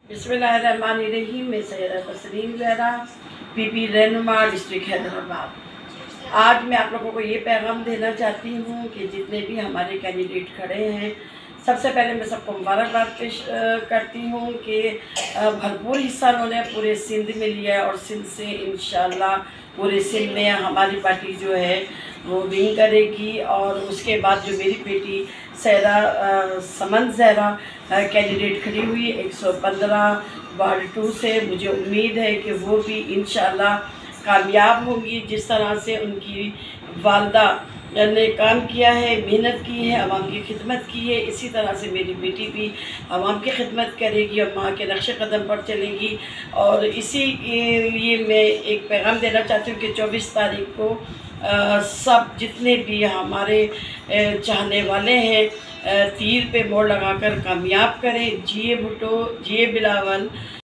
बिस्मिल्लाहिर्रहमानिर्रहीम। मैं सैयदा तस्नीम ज़हरा, पीपी रहनुमा, डिस्ट्रिक्ट हैदराबाद। आज मैं आप लोगों को ये पैगाम देना चाहती हूँ कि जितने भी हमारे कैंडिडेट खड़े हैं, सबसे पहले मैं सबको मुबारकबाद पेश करती हूँ कि भरपूर हिस्सा उन्होंने पूरे सिंध में लिया है और सिंध से इंशाल्लाह पूरे सिंध में हमारी पार्टी जो है वो विन करेगी। और उसके बाद जो मेरी बेटी सैयदा समन ज़हरा कैंडिडेट खड़ी हुई 115 वार्ड 2 से, मुझे उम्मीद है कि वो भी इंशाल्लाह कामयाब होंगी। जिस तरह से उनकी वालदा ने काम किया है, मेहनत की है, आवाम की खिदमत की है, इसी तरह से मेरी बेटी भी आवाम की खिदमत करेगी और माँ के नक्शे कदम पर चलेगी। और इसी लिए मैं एक पैगाम देना चाहती हूँ कि 24 तारीख को सब जितने भी हमारे चाहने वाले हैं तीर पे मोड़ लगाकर कामयाब करें। जिए भुट्टो, जिए बिलावल।